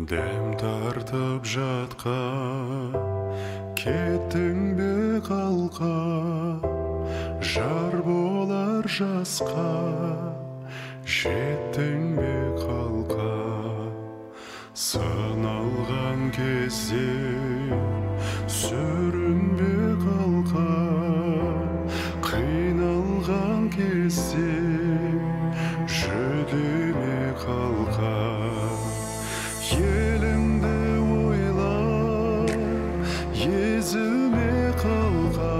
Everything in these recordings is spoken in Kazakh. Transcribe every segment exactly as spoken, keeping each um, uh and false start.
Дәм тартып жатқа, кеттің бе қалқа, жар болар жасқа, жеттің бе қалқа. Сыналған кезде сүрінбе қалқа, қиналған кезде жүдеме қалқа. Еліңді ойлап, езуме қалқа,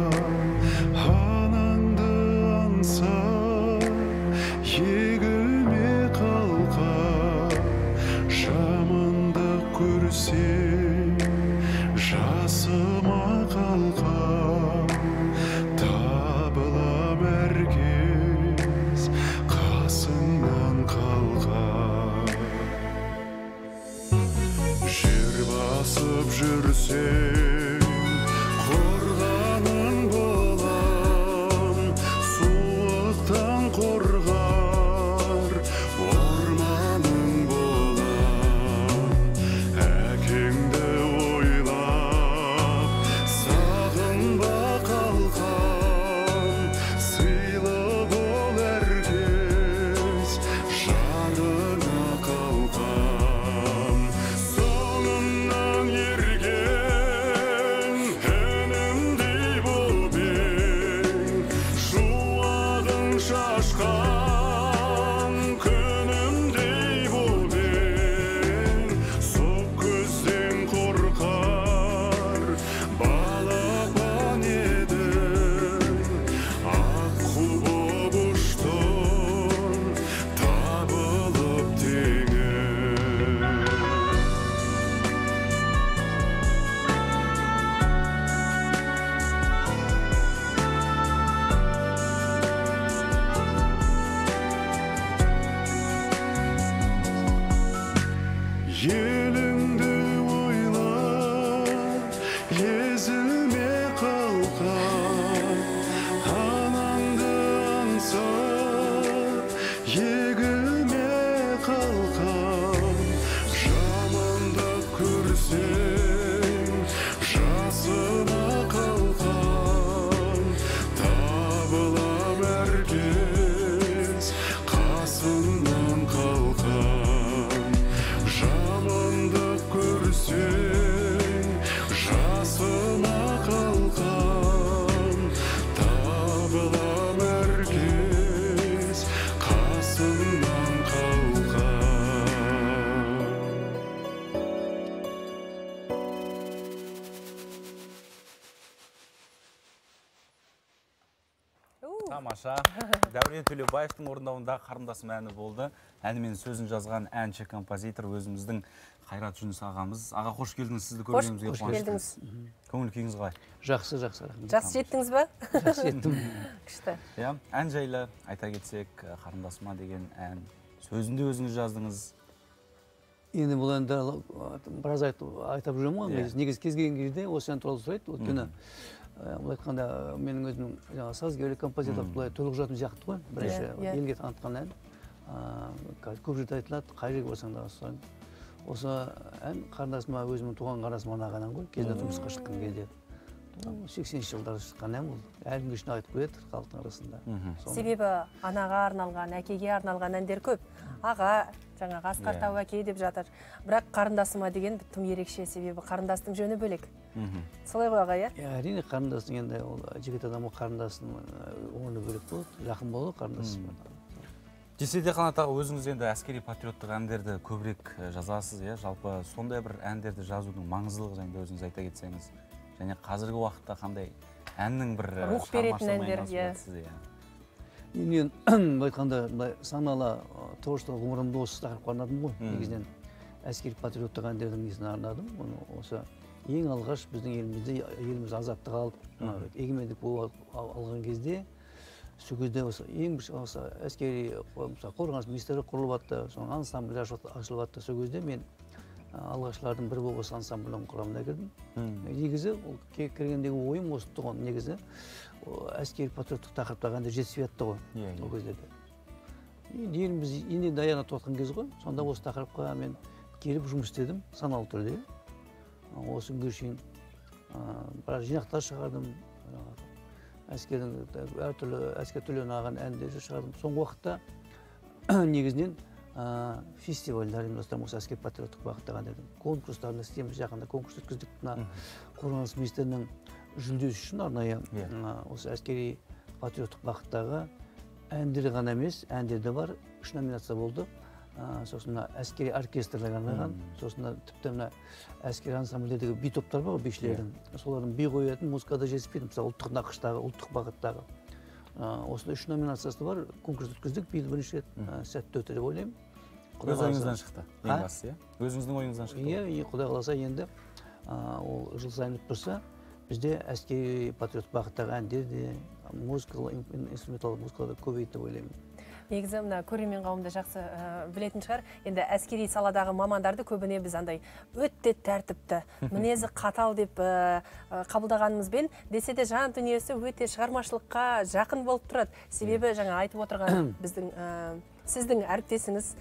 анаңды аңсап, егілме қалқа. Жамандық көрсең, жасыма қалқа, табылам әркез қасыңнан қалқа. Жер басып жүрсең, қорғаның болам, суықтан қорғар орманың болам. Әкеңді ойлап, сағынба қалқам, сыйлы бол әркез жарыңа қалқам. Соңымнан ерген інімдей болып ең, шуағын шашқан күнімдей болып ең. Соқ көзден қорқар балапан едің, аққу боп ұштың, табылып теңің. Еліңді ойлап, езілме қалқа, анаңды аңсап, егілме қалқа. Жамандық көрсең, жасыма қалқам, табылам әркез қасыңнан қалқам. Жамандық көрсең, жасыма қалқам, табылам әркез қасыңнан қалқам. Тамаша. Дәурен Төлебаевтың орындауында қарындасым әні болды. Әні мен сөзін жазған әнші композитор өзіміздің Қайрат Жүніс ағамыз. Аға, қош келдіңіз, сізді көргенімізге қуаныштымыз. Көңіл күйіңіз қалай? Жақсы, жақсы. рахмет. Жақсы жеттіңіз ба? Жақсы жеттім. Күшті. Иә, ән жайлы айта кетсек, қарындасыма деген ән. Сөзінде өзіңіз жаздыңыз. Енді бұл әнді біраз айтып жүремін ғой. Негізі кез келген кезде осы ән туралы сұрайды. Өйткені бұл айтқанда менің өзімнің сазгерлік композиторлық былай төлқұжатым сияқты ғой. Бірінші елге танытқан ән. Көп жерде айтылады, қай жерге барсаң да осы ән. Осы ән қарындасыма, өзімнің туған қарындасыма арнаған ән ғой. Кезінде тұрмысқа шыққан кезде. сексенінші жылдары шыққан ән бұл. Әлі күнге шейін айтып келеді халықтың арасында. Себебі анаға арналған, әкеге арналған әндер көп. Аға, жаңағы Асқар Тау әке деп жатыр. Бірақ қарындасыма деген тым ерекше, себебі қарындастың жөні бөлек. Солай ғой аға, иә? Әрине қарындастың енді жігіт адамға қарындасының орны бөлек болады, жақын болады қарындасым. Десе де Қанат аға, өзіңіз енді әскери патриоттық әндерді көбірек жазасыз, иә? Жалпы сондай бір әндерді жазудың маңыздылығы жайында өзіңіз айта кетсеңіз, және қазіргі уақытта қандай әннің бір рух беретін әндер, иә. Мен айтқанда саналы творчестволық ғұмырымды осы тақырыпқа арнадым ғой. Негізінен әскери патриоттық әндердің несіне арнадым. Осы ең алғаш біздің елімізде еліміз азаттық алып, егемендік болып алған кезде, сол кезде осы ең бір әскери қорғаныс министрлігі құрылып атты, соның ансамбль ашылып атты. Сол кезде мен алғашқылардың бірі болып осы ансамбльдің құрамына кірдім. Негізі кіргендегі ойым осы тұғын, негізі әскери патриоттық тақырыптағы әндер жетіспей атты ғой ол кездерде. Еліміз енді аяғына тоқтаған кез ғой, сонда осы тақырыпқа мен келіп жұмыс істедім саналы түрде. Осы күнге шейін біраз жинақтар шығардым. Әскердің әртүрлі әскер түрлерінен алған әндерді шығардым. Соңғы уақытта негізінен фестивальдар ұйымдастырамын осы әскери патриоттық бағыттағы әндердің конкурстарын істейміз. Жақында конкурс өткіздік. Мына қорғаныс министрінің жүлдесі үшін арнайы осы әскери патриоттық бағыттағы әндері ғана емес, әндерде бар үш номинация болды. Сосын мына әскери оркестрлерге арналған, сосын тіпті мына әскери ансамбльдердегі би топтар бар, бишілердің. Солардың би қоятын музыкада жетіспейді, мысалы ұлттық нақыштағы, ұлттық бағыттағы. Осында үш номинациясы бар, конкурс өткіздік, биыл бірінші рет сәтті өтті деп ойлаймын. Өз ойыңыздан шықты, ең бастысы, өзіңіздің ойыңыздан шықты. Иә, Құдай қаласа енді ол жыл сайын өтіп тұрса, бізде әскери патриоттық бағыттағы әндер де, музыкалық, инструменталдық музыкалар көбейді деп ойлаймын. Негізі мына көрермен қауымды жақсы білетін шығар. Енді әскери саладағы мамандарды көбіне біз андай өте тәртіпті, мінезі қатал деп қабылдағанымызбен, десе де жан дүниесі өте шығармашылыққа жақын болып тұрады. Себебі жаңа айтып отырған біздің сіздің әріптесіңіз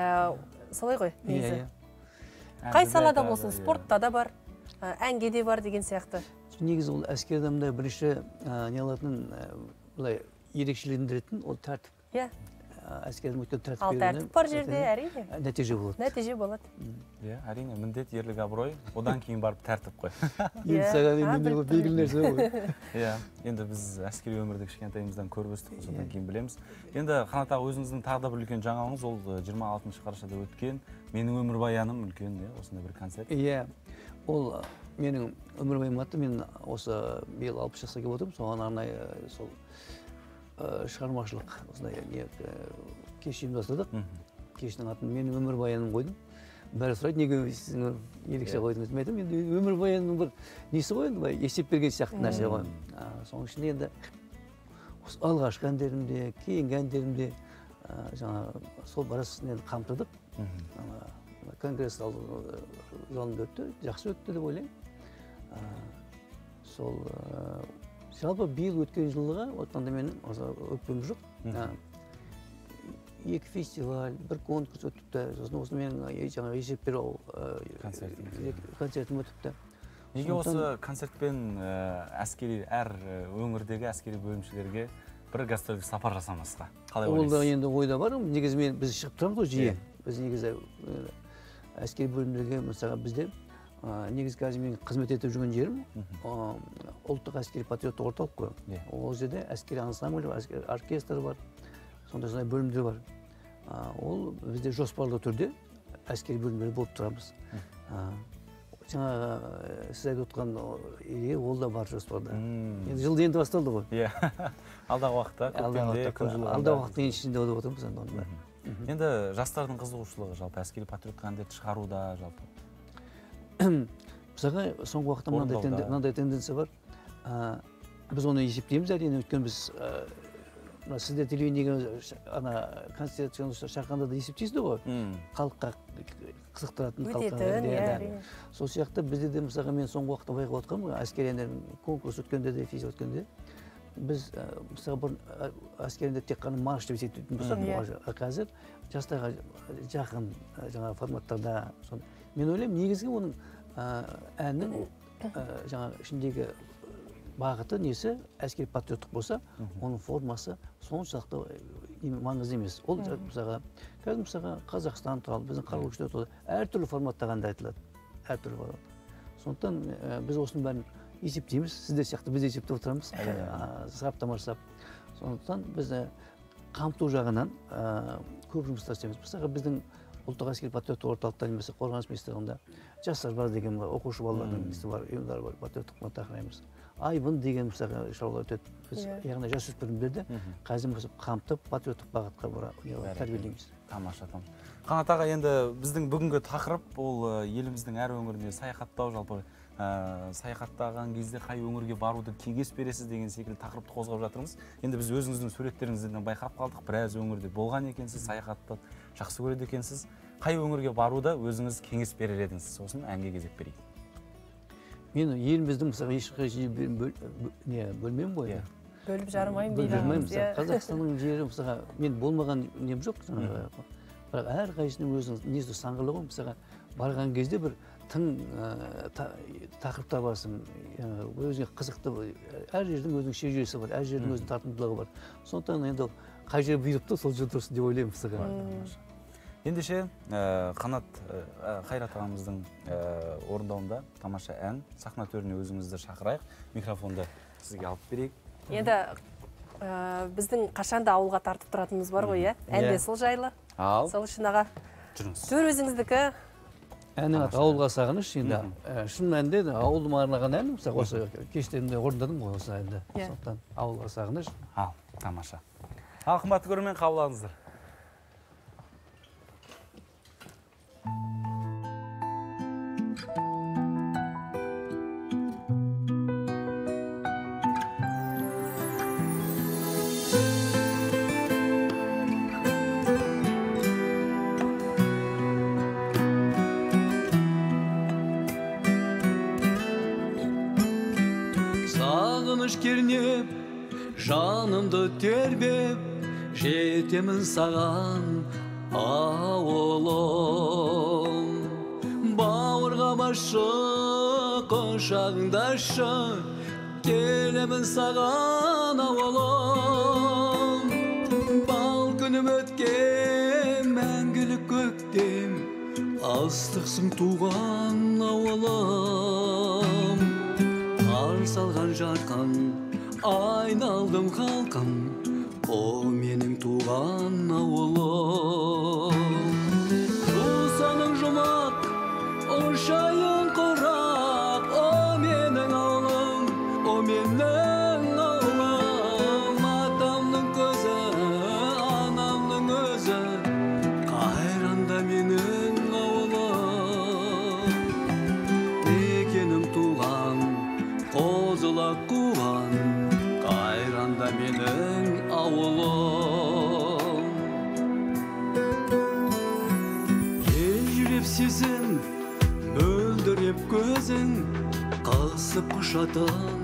солай ғой негізі. Қай салада болсын, спортта да бар, әнге де бар деген сияқты. Негізі ол әскер адамда бірінші не алатын ерекшелендіретін ол тәртіп. Иә. Әскердің өткен тәртіп беруінен. Ал тәртіп бар жерде әрине. Нәтиже болады. Нәтиже болады. Иә, әрине, міндет, ерлік, абырой, одан кейін барып тәртіп қой. Енді саған енді белгілі нәрсе ғой. Иә, енді біз әскери өмірді кішкентайымыздан көріп өстік, содан кейін білеміз. Енді Қанат аға, өзіңіздің тағы да бір үлкен жаңалығыңыз, ол жиырма алтыншы қарашада өткен менің өмірбаяным үлкен, осындай бір концерт. Иә, ол менің өмірбаяным атты, мен осы биыл алпыс жасқа келіп отырмын, соған арнайы сол шығармашылық осындай кеш ұйымдастырдық. Кештің атын менің өмірбаяным қойдым. Бәрі сұрайды, неге сіздің ерекше қойдыңыз? Мен айтамын, енді өмірбаянның бір несі ғой, енді есеп берген сияқты нәрсе ғой. Соның ішінде енді алғашқы әндерімде, кейінгі әндерімде жаңа сол барасын енді қамтыдық. Конгресс залында өтті, жақсы өтті деп ойлаймын. Сол жалпы биыл өткен жылға отқанда менің өкпем жоқ. Екі фестиваль, бір конкурс өтіпті. Сосын осы менің жаңа есеп беру концертім өтіпті. Неге осы концертпен әскери әр өңірдегі әскери бөлімшелерге бір гастрольдік сапар жасамасқа? Қалай ойлайсыз? Ол да енді ойда бар. Негізі мен біз шығып тұрамыз ғой жиі. Біз негізі әскери бөлімдерге мысалы бізде негізі қазір мен қызмет етіп жүрген жерім ұлттық әскери патриоттық орталық қой. Ол жерде әскери ансамбль бар, әскери оркестр бар, сондай бөлімдер бар. Ол бізде жоспарлы түрде әскери бөлімдер болып тұрамыз. Жаңағы сіз айтып отқан ере ол да бар жоспарда. Жылды енді басталды ғой. Иә, алдағы уақытта, көктемде, күн жылығында. Алдағы уақыттың ішінде отырып отырмыз енді оны. Енді жастардың қызығушылығы жалпы әскери патриоттық әндерді шығаруда жалпы. Мысалға соңғы уақытта мынандай тенденция бар. Біз оны есептейміз әрине, өйткені біз сізде телевидениеге концерт шақырғанда да есептейсіз ғой. Халыққа қызықтыратын халыққа. Сол сияқты бізде де мысалға мен соңғы уақытта байқап отқанмын, әскери әндердің конкурс өткенде де, фестиваль өткенде біз мысалға бір әскерінде тек қана марш деп есептейтін болсақ, қазір жастарға жақын жаңа форматтарда. Мен ойлаймын, негізгі оның әннің жаңа ішіндегі бағыты несі әскери патриоттық болса, оның формасы соншалықты маңызды емес. Ол мысалға қазір мысалға Қазақстан туралы, біздің қарулы күштер туралы әртүрлі форматтағы әнде айтылады. Әртүрлі формат. Сондықтан біз осының бәрін есептейміз, сіздер сияқты біз есептеп отырамыз, сараптама жасап. Сондықтан біз қамту жағынан көп жұмыстар істейміз. Мысалға біздің ұлттық әскери патриоттық орталықта немесе қорғаныс министрлігінде жастар бар деген оқушы балалардың несі бар, ұйымдар бар, патриоттық тақыраймыз. Айбын деген мысалға шаралар өтеді. Біз яғни жасөспірімдерді қазір қамтып патриоттық бағытқа тәрбиелейміз. Тамаша, тамаша. Қанат аға, енді біздің бүгінгі тақырып ол еліміздің әр өңіріне саяхаттау, жалпы саяхаттаған кезде қай өңірге баруды кеңес бересіз деген секілді тақырыпты қозғап жатырмыз. Енді біз өзіңіздің суреттеріңізден байқап қалдық, біраз өңірде болған екенсіз, саяхатты жақсы көреді екенсіз. Қай өңірге баруда өзіңіз кеңес берер едіңіз? Сосын әнге кезек берейік. Мен еліміздің мысалға ешқай жері бөлмеймін ғой. Бөліп жармаймын дейді. Қазақстанның жері мысалға мен болмаған нем жоқ. Бірақ әр қайсының өзінің несі саңғырлығы ғой. Мысалға барған кезде бір тың тақырыптар барсын, өзіңе қызықты, әр жердің өзінің шежіресі бар, әр жердің өзінің тартымдылығы бар. Сондықтан енді қай жер бұйырыпты, сол жер дұрыс деп ойлаймын сізге. Ендеше Қанат Қайрат ағамыздың орындауында тамаша ән, сахна төріне өзіңізді шақырайық, микрофонды сізге алып берейік. Енді біздің қашанда ауылға тартып тұратынымыз бар ғой, әнде сол жайлы. Сол үшін аға, төр өзіңіздікі. Әнің аты ауылға сағыныш, енді шын мәнінде ауылым арнаған ән, мысалы осы кештерінде орындадым ғой осы әнді. Сондықтан ауылға сағыныш. Ал, тамаша. Ал, қымбатты көрермен, қабыл алыңыздар. Кернеп, жанымды тербеп, жетемін саған ауылым. Бауырға басшы, құшағыңдашы, келемін саған ауылым. Бал күнім өткен, мәңгілік көктем, астықсың туған ауылым. Қар салған жарқын, айналдым қалқым, о менің туған ауылым. Жусаның жұмақ, ұшайын құрақ, о менің ауылым, о менің ауылым. Атамның көзі, анамның өзі, қайранда менің ауылым. Мекенім туған, қозыла қуған, қайранда менің ауылым. Ел жүреп сезін, мөлдіреп көзің, қысып құшатын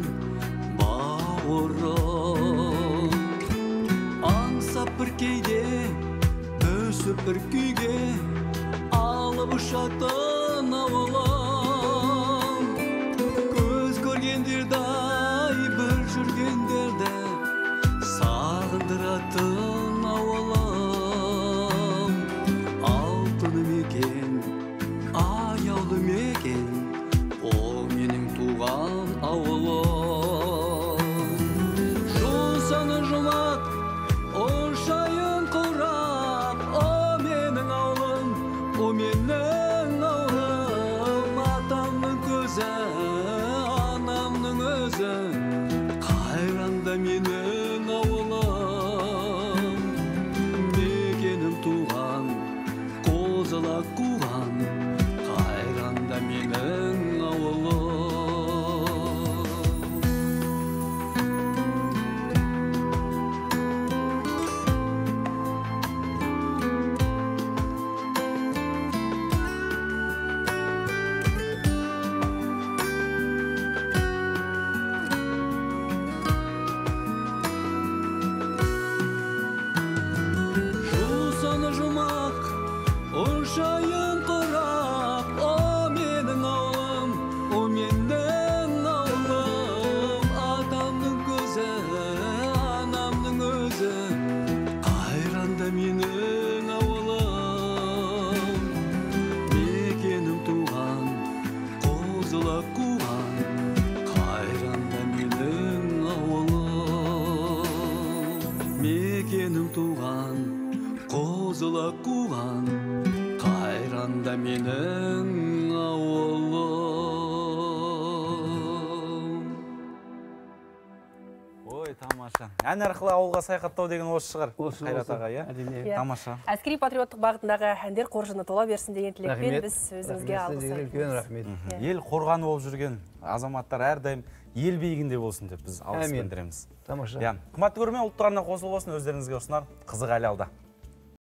бауырым. Аңсап бір кейде, өсіп бір күйге, алып ұшатын ауылым. Көргендердай бір жүргендерді сағындыратын ауылым. Алтын мекен, аяулы мекен, о менің туған ауылым. Жусаны жұмақ, ұшайын құрап, о менің ауылым, о менің ауылым. Атамның көзі, қайранда менің ауылым. Мекенім туған, қозыла қуған, қайранда менің ауылым. Ұшайын құрап, о менің ауылым, о менің ауылым. Атамның көзі, анамның өзі, қайранда менің ауылым. Мекенім туған, қозыла қуған, қайранда менің ауылым. Мекенім туған, қозыла қуған, қайранда менің ауылым. Ой, тамаша. Ән арқылы ауылға саяхаттау деген осы шығар. Қайрат аға, иә? Тамаша. Әскери патриоттық бағытындағы әндер қоржыны тола берсін деген тілекпен біз өзіңізге алғыс айтамыз. Ел қорғаны болып жүрген азаматтар әрдайым ел биігінде болсын деп біз алғыс білдіреміз. Тамаша. Қымбатты көрермен, ұлттық арна қосылып болсын, өздеріңізге ұсынар қызық әлі алда.